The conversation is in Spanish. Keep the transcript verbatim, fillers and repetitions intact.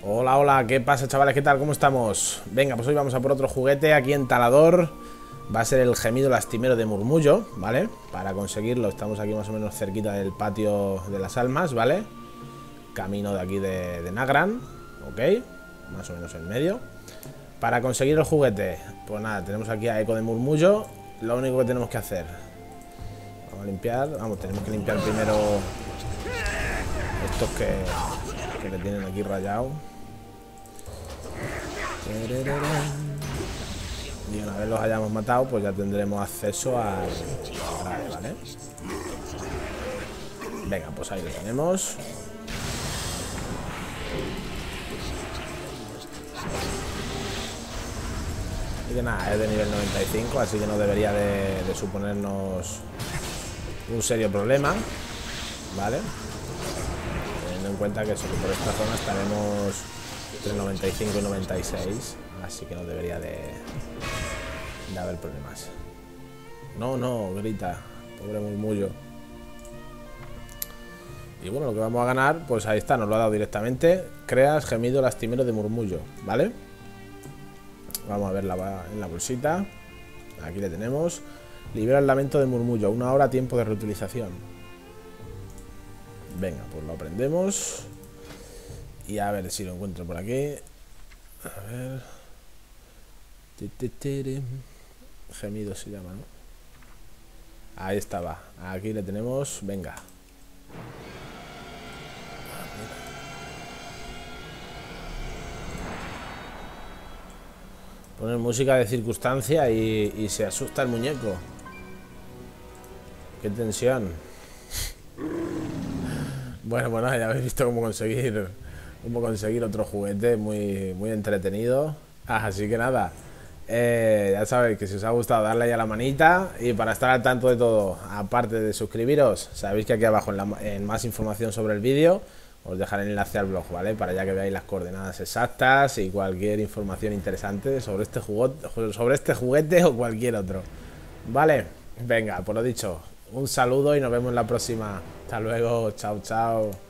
Hola, hola, ¿qué pasa, chavales? ¿Qué tal? ¿Cómo estamos? Venga, pues hoy vamos a por otro juguete aquí en Talador. Va a ser el gemido lastimero de murmullo, ¿vale? Para conseguirlo estamos aquí más o menos cerquita del patio de las almas, ¿vale? Camino de aquí de, de Nagrand, ¿ok? Más o menos en medio. Para conseguir el juguete, pues nada, tenemos aquí a Eco de murmullo. Lo único que tenemos que hacer, vamos a limpiar, vamos, tenemos que limpiar primero estos que, que le tienen aquí rayado. Y una vez los hayamos matado, pues ya tendremos acceso al grave, ¿vale? Venga, pues ahí lo tenemos. Y que nada, es de nivel noventa y cinco, así que no debería de, de suponernos un serio problema, ¿vale? Teniendo en cuenta que, eso, que por esta zona estaremos entre noventa y cinco y noventa y seis, así que no debería de, de haber problemas. No, no, grita, pobre murmullo. Y bueno, lo que vamos a ganar, pues ahí está, nos lo ha dado directamente. Creas gemido lastimero de murmullo, ¿vale? Vamos a ver la, en la bolsita. Aquí le tenemos. Libera el lamento de murmullo, una hora tiempo de reutilización. Venga, pues lo aprendemos. Y a ver si lo encuentro por aquí. A ver. Gemido se llama, ¿no? Ahí estaba. Aquí le tenemos. Venga. Poner música de circunstancia y, y se asusta el muñeco. Qué tensión. Bueno, bueno, ya habéis visto cómo conseguir cómo conseguir otro juguete muy, muy entretenido. Ah, así que nada, eh, ya sabéis que si os ha gustado darle ahí a la manita. Y para estar al tanto de todo, aparte de suscribiros, sabéis que aquí abajo en, la, en más información sobre el vídeo os dejaré el enlace al blog, ¿vale? Para ya que veáis las coordenadas exactas y cualquier información interesante sobre este juguete, sobre este juguete o cualquier otro, ¿vale? Venga, por lo dicho, un saludo y nos vemos en la próxima. Hasta luego, chao, chao.